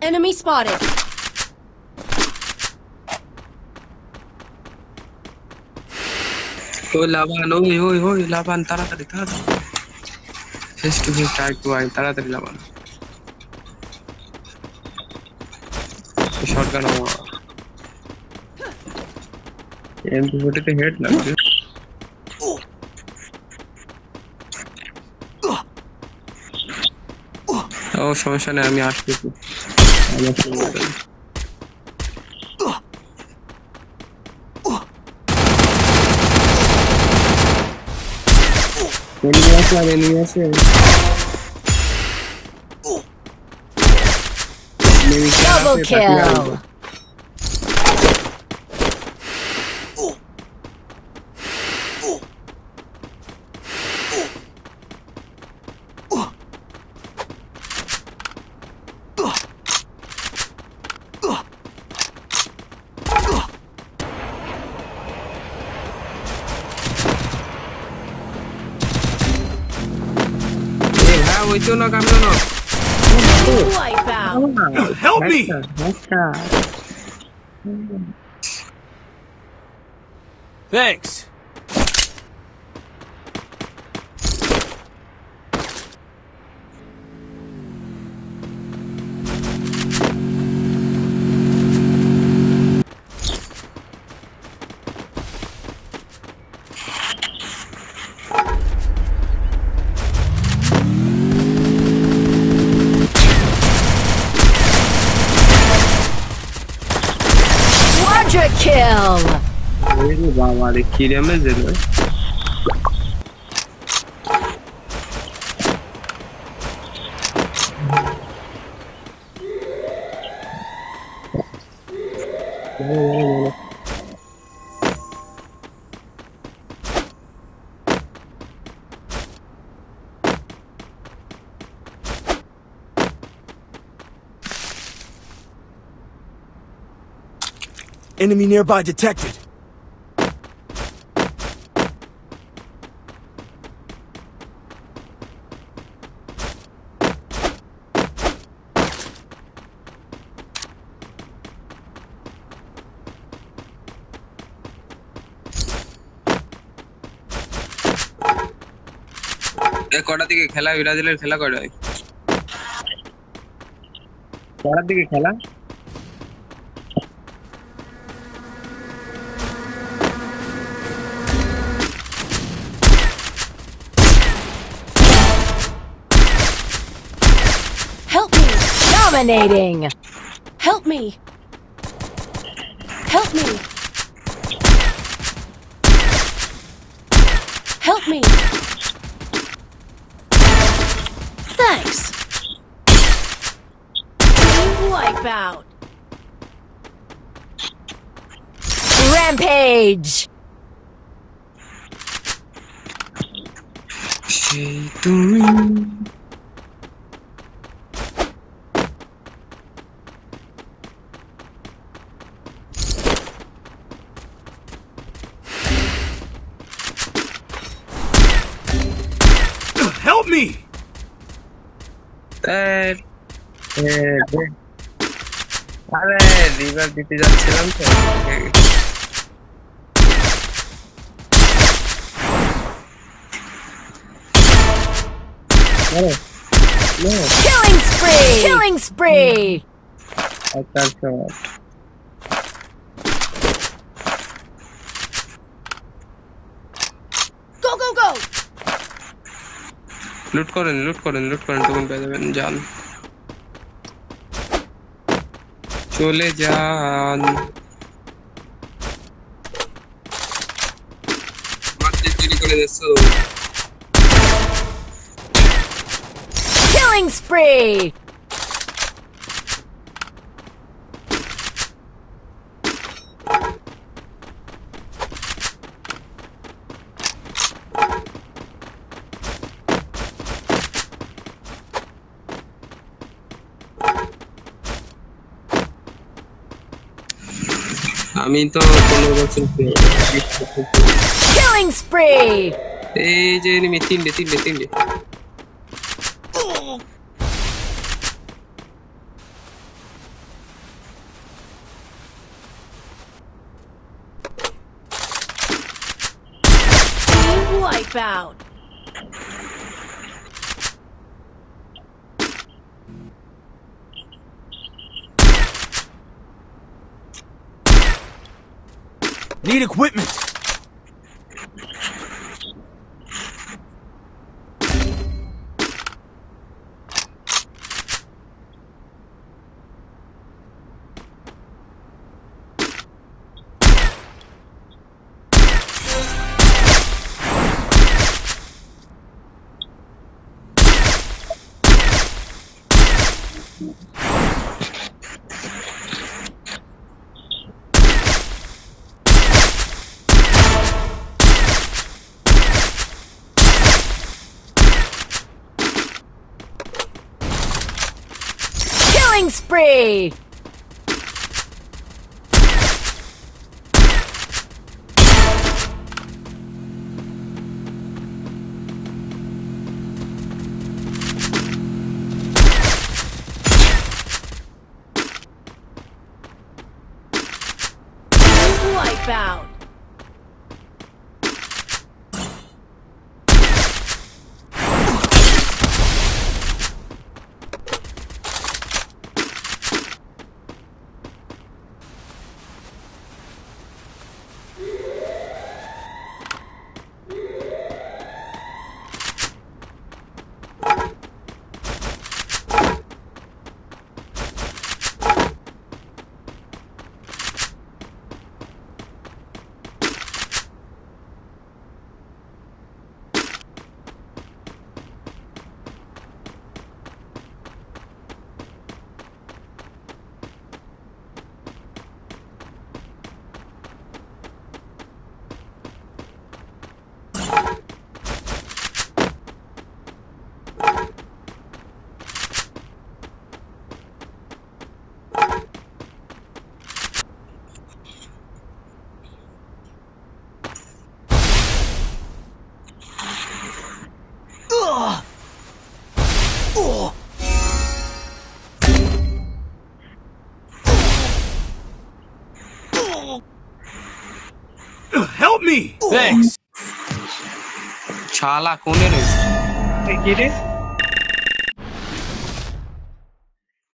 Enemy spotted. Oh, Laban, oh, Laban, taratari. Face to face try to eye, taratari Laban. Shotgun over. M240 তে head লাগবে। ও সমস্যা নেই, আমি আসতেছি। enemy আছে Double kill. ওইতো না কামলো না Help me! Thanks. Kill. Hey, Baba, the kill him is it? Enemy nearby detected. কটার দিকে খেলা ব্রাজিলের খেলা কটায় কটার দিকে খেলা Help me. Dominating. Help me. Help me. Help me. Thanks. Wipeout. Rampage. Help me! আরে রিভার দিতে যাচ্ছিলাম তো Killing spree! Killing spree! আচ্ছা Go, go, go! লুট করেন তখন পেয়ে যাবেন যান চলে যান মারতে চুরি করে দেছো Killing spree! আমি তো 15 বছর Killing spree! এই যে এনিমি তিনটে Wipeout. Need equipment. Killing spree. Wipeout. Help me! Thanks. শালা কোনে রে কি রে